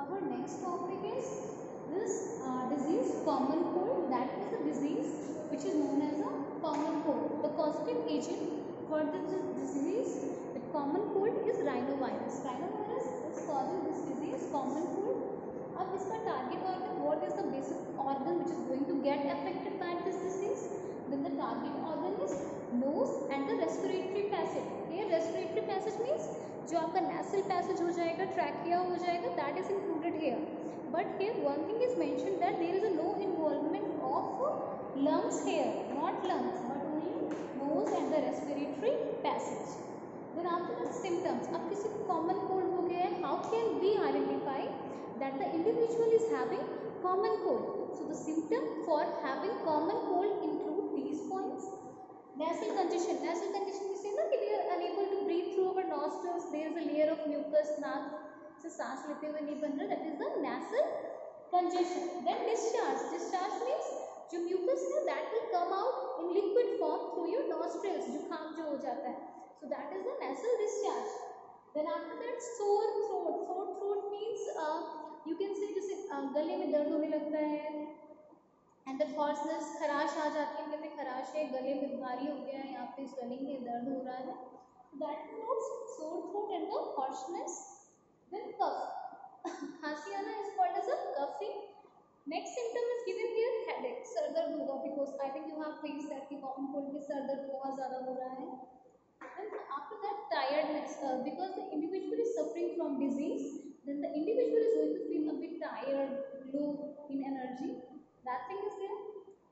our next topic is this disease common cold. That is a disease which is known as a common cold. The causative agent for this disease, the common cold, is rhinovirus. Rhinovirus is causing this disease, common cold. अब इसका target organ, what is the basic organ which is going to get affected by this disease? Then the target organ is nose and the respiratory passage. Here respiratory passage means जो आपका nasal passage हो जाएगा, trachea हो जाएगा, that is included here. But here one thing is mentioned that there is a no involvement of lungs here, not lungs, but only nose and the respiratory passage. Then after that symptoms. अब किसी को common cold हो गया है, how can we identify that the individual is having common cold? So the symptom for having common cold include these points. Nasal congestion. Nasal congestion we say ना कि we are unable to breathe through our nostrils. There is a layer of mucus, नाक से सांस लेते हुए नहीं बन रहा. That is the nasal congestion. Then discharge. Discharge means जो mucus है that will come out in liquid form through your nostrils. जुकाम जो हो जाता है. So that is the nasal discharge. Then after that sore throat. Sore throat means you can say जैसे गले में दर्द होने लगता है. एंड द हॉर्सनेस, खराश आ जाती है, कहते हैं खराश है, गले में भारी हो गया है, यहाँ पे स्वेलिंग है, दर्द हो रहा है. That notes sore throat and the hoarseness. Then cough, खांसी आना is called as a coughing. Next symptom is given here headache, सर दर्द होगा, because I think you have face that कि कॉमन कोल्ड में सर दर्द बहुत ज़्यादा हो रहा है. And after that tiredness, because the individual is suffering from disease, then the individual is going to feel a bit tired, low in energy. That thing is there.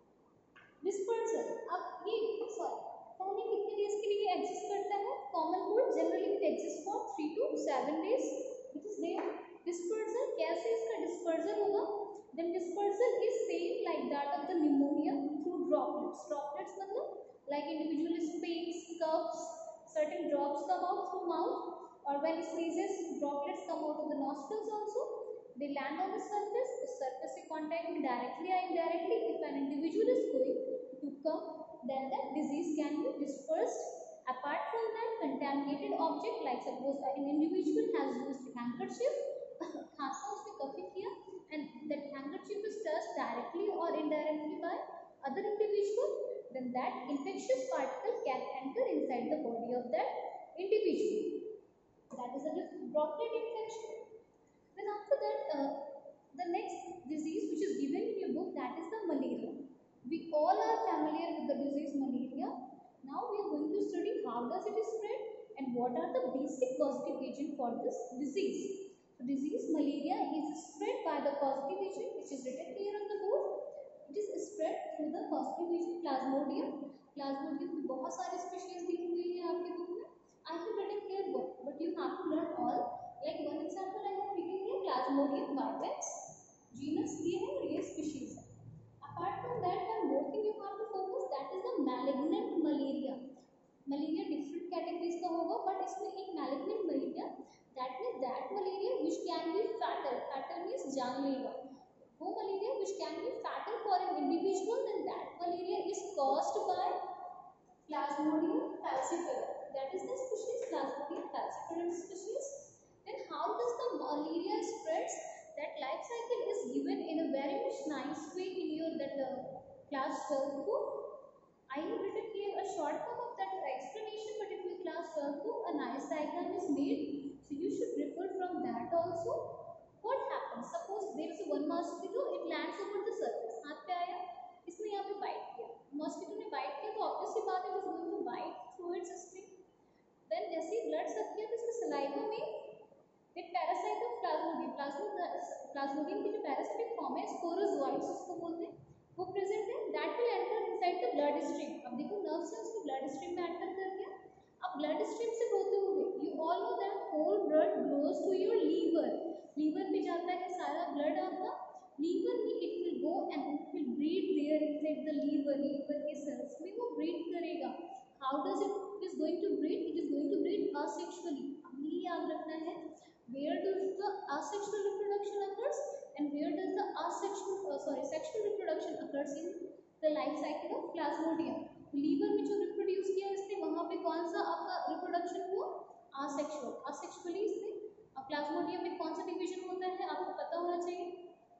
Dispersal. अब ये only कितने days के लिए exist करता है? Common cold generally it exists for 3 to 7 days. It is there. Dispersal, कैसे इसका dispersal होगा? Then dispersal is same like that of the pneumonia through droplets. Droplets मतलब like individual speaks, coughs, certain drops come out through mouth, or when he sneezes, droplets come out of the nostrils also. They land on the surface से contact में directly or indirectly. If an individual is going to come, then that disease can be dispersed. Apart from that, contaminated object, like suppose an individual has used handkerchief, खांसा उसने coffee किया, and that handkerchief is touched directly or indirectly by other individual, then that infectious particle can enter inside the body of that individual. That is a droplet infection. Then after that, the next disease which is given in your book, that is the malaria. We all are familiar with the disease malaria. Now we are going to study how does it spread and what are the basic causative agent for this disease. So disease malaria is spread by the causative agent which is written here on the board. It is spread through the causative agent Plasmodium. Plasmodium में बहुत सारे species दी हुई है आपके book में. I have written here book, but you have to learn all. Like one example I have written here, Plasmodium vivax. Genus ये है और ये species है. Apart from that, one more thing you have to focus, that is the malignant malaria. Malaria different categories का होगा, but इसमें एक malignant malaria, that means that malaria which can be fatal. Fatal means जानलेवा. वो malaria which can be fatal for an individual, then that malaria is caused by Plasmodium falciparum. That is the species Plasmodium falciparum species. Then how does the malaria spreads? That life cycle is given in a very much nice way in your class 12 book. I have written here a short form of that explanation, but in your class 12 book a nice diagram is made, so you should refer from that also. What happens? Suppose there is one mosquito, it lands over the surface. हाथ पे आया, इसने यहाँ पे bite किया. Mosquito ने bite किया तो obviously बात है, it is going to bite through its sting. Then जैसे ही blood suck किया तो इसके saliva में एक पैरासाइट ऑफ प्लाज्मोडियम, प्लाज्मोडियम की जो पैरासिटिक फॉर्म है स्पोरोजोइड्स उसको बोलते हैं, वो प्रेजेंट है. That will enter inside the blood stream. अब देखो नर्व से उसको ब्लड स्ट्रीम में एंटर कर गया. अब ब्लड स्ट्रीम से होते हुए you all know that whole blood goes to your liver. Liver पे जाता है सारा ब्लड आपका. लीवर में it will go and it will breed there inside the liver. Liver के सेल्स में वो ब्रीड करेगा. How does it is going to breed? It is going to breed asexually. अब ये याद रखना है, where does the asexual reproduction occurs and where does the sexual reproduction occurs in the life cycle of Plasmodium. Liver में जो reproduce किया इसने, वहाँ पे कौन सा आपका रिप्रोडक्शन हुआ? asexual. asexually इसने. अब प्लाज्मोडियम में कौन सा डिवीजन होता है आपको पता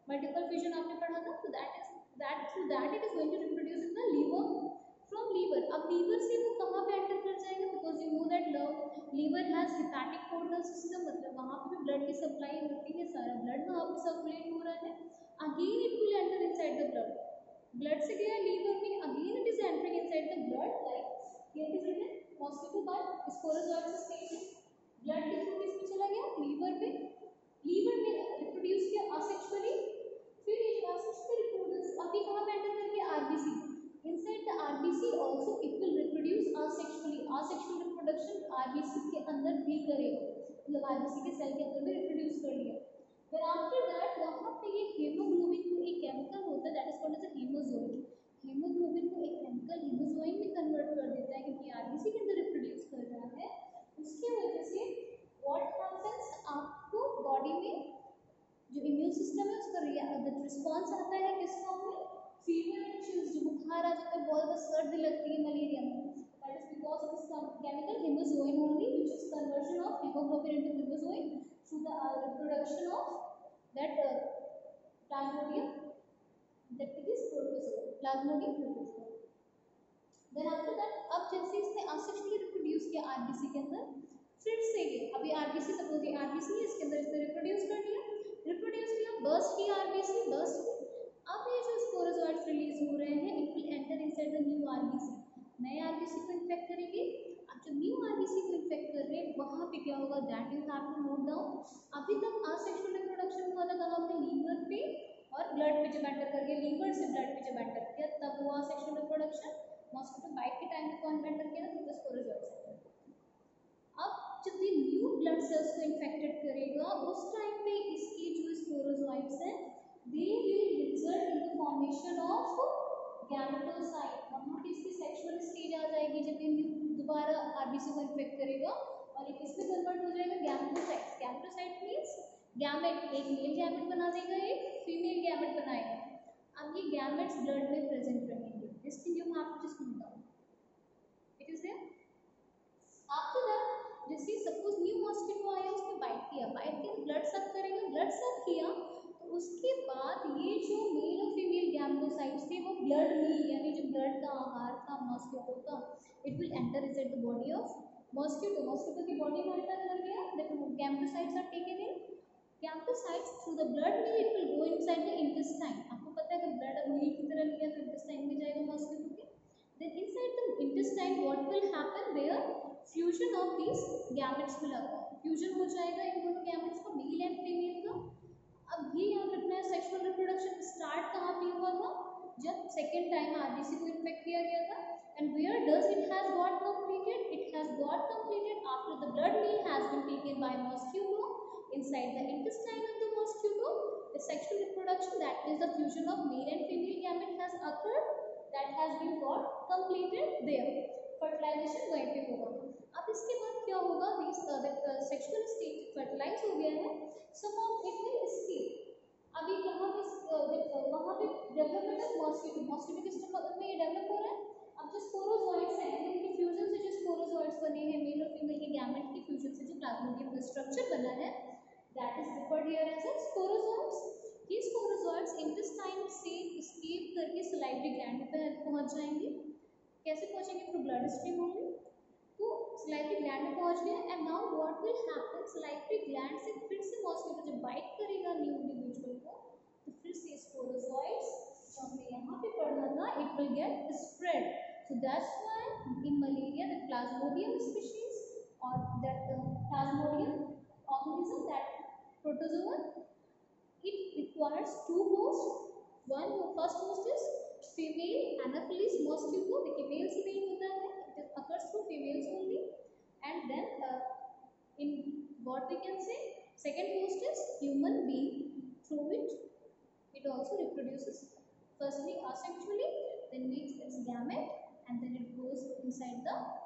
मल्टीपल फ्यूजन आपने पढ़ा था, तो that it is going to reproduce in the liver, from liver. अब लीवर से वो कहाँ पे एंटर कर जाएगा, because you know that liver has hepatic portal system, मतलब वहाँ पे भी ब्लड की सप्लाई होती है, सारा ब्लड वहाँ पे सर्कुलेट हो रहा है। Again it will enter inside the blood, blood से गया लीवर में, again it is entering inside the blood, like here it is written mosquito bite sporozoid stage, blood के थ्रू किस में चला गया, लीवर पे, लीवर में रिप्रोड्यूस किया असेक्सुअली, फिर ये जो असेक्सुअली रिप्रोड्यूस अभी कहाँ पे एंटर कर गया, RBC, inside the RBC also it will reproduce asexually, asexual reproduction RBC के अंदर भी करेगा, मतलब आरबीसी के सेल के अंदर भी रिप्रोड्यूस कर लिया। फिर आफ्टर दैट वहाँ पे ये हीमोग्लोबिन को एक केमिकल होता है that is called as a haemozoin, haemoglobin को एक केमिकल हीमोजोइन में कन्वर्ट कर देता है, क्योंकि आरबीसी के अंदर रिप्रोड्यूस कर रहा है, उसकी वजह से व्हाट हैपेंस, आपको बॉडी में जो इम्यून सिस्टम है उसका रिस्पॉन्स आता है किस फॉर्म में, फीवर एंड चिल्स, जो बुखार आ जाता है, बहुत ज़्यादा सर्दी लगती है मलेरिया में, that is because of this chemical haemozoin only, which is conversion of haemoglobin into haemozoin through the reproduction of that plasmodium, that it is protozoa, plasmodium protozoa. Then after that, अब जैसे इसने asexually reproduce किया RBC के अंदर, फिर से ये अभी आरबीसी, सपोज ये आरबीसी है, इसके अंदर इसने रिप्रोड्यूस कर लिया, बर्स्ट की आरबीसी, बर्स्ट की, अब ये जो स्पोरोजोइड्स रिलीज हो रहे हैं, it will enter inside the new RBC, नए आरबीसी को इन्फेक्ट करेंगे। अब जो न्यू आरबीसी को इन्फेक्ट कर रहे हैं वहाँ पे क्या होगा, that you have to note down. अभी तक असेक्सुअल रिप्रोडक्शन हुआ था कहाँ पे, लीवर पे, और ब्लड पे जब एंटर कर गया, लीवर से ब्लड पे जब एंटर किया तब हुआ सेक्सुअल रिप्रोडक्शन, मॉस्किटो बाइट के टाइम पे कौन एंटर किया था, तो स्पोरोजोइड्स। अब जब ये न्यू ब्लड सेल्स को इन्फेक्टेड करेगा, उस टाइम पे इसके जो स्पोरोजोइड्स हैं they will result in the formation of gametocyte, वहाँ पे इसकी सेक्सुअल स्टेज आ जाएगी जब ये दोबारा आरबीसी को इन्फेक्ट करेगा, और ये किसमें कन्वर्ट हो जाएगा, गैमेटोसाइट। गैमेटोसाइट मींस गैमेट, एक मेल गैमेट बना देगा, एक फीमेल गैमेट बनाएगा। अब ये गैमेट्स ब्लड में प्रेजेंट रहेंगे, this thing you have to just note down, it is there. After that जैसे सपोज न्यू मॉस्किटो आया, उसने बाइट किया, बाइट के ब्लड सक करेगा, ब्लड सक किया तो उसके बाद ये जो मेल और फीमेल गैमेटोसाइट्स थे वो ब्लड मील, यानी जो ब्लड का आहार था मॉस्किटो का, it will enter inside the body of mosquito, mosquito की बॉडी में एंटर कर गया, that gametocytes are taken in, gametocytes through the blood meal it will go inside the intestine. आपको पता है कि ब्लड अब मील की तरह लिया तो इंटेस्टाइन में जाएगा मॉस्किटो के, then inside the intestine what will happen, there fusion of these gametes will occur, fusion हो जाएगा इन दोनों gametes का, मेल एंड फीमेल का। अब ये याद रखना है सेक्सुअल रिप्रोडक्शन स्टार्ट कहाँ पे हुआ था, जब सेकेंड टाइम आरबीसी को इन्फेक्ट किया गया था, and where does it has got completed, it has got completed after the blood meal has been taken by mosquito inside the intestine of the mosquito, the sexual reproduction, that is the fusion of male and female gamete has occurred, that has been got completed there, fertilization वहीं पे होगा। अब इसके बाद क्या होगा, sexual stage fertilise हो गया है, some of it will escape, अभी कहाँ पे वहाँ पे डेवलपमेंट ऑफ मॉस्किटो, मॉस्किटो के स्टमक में ये डेवलप हो रहा है। अब जो स्पोरोजोइड्स हैं, इनके फ्यूजन से जो स्पोरोजोइड्स बने हैं, मेल और फीमेल के गैमेट के फ्यूजन से जो प्लाज्मोडियम का स्ट्रक्चर बना है, that is referred here as a sporozoids। ये स्पोरोजोइड्स इंटेस्टाइन से एस्केप करके सलाइवरी ग्लैंड पे पहुंच जाएंगे, कैसे पहुंचेंगे, थ्रू ब्लड स्ट्रीम होंगे, तो सलाइवरी ग्लैंड में पहुंच गए, and now what will happen, salivary gland से फिर से मॉस्किटो जब बाइट करेगा न्यू इंडिविजुअल को, तो फिर से स्पोरोजोइड्स जो हमने यहाँ पे पढ़ा था, it will get spread, so that's why in malaria the Plasmodium species और that Plasmodium organism, that protozoa, it requires two hosts, one first host is female Anopheles mosquito, देखिए मेल से नहीं होता है, it occurs through females only, and then in what we can say, second host is human being, through which it also reproduces, firstly asexually, then makes its gamete, and then it goes inside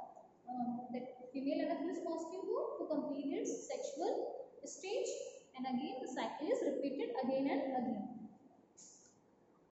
the female Anopheles mosquito to complete its sexual stage, and again the cycle is repeated again and again.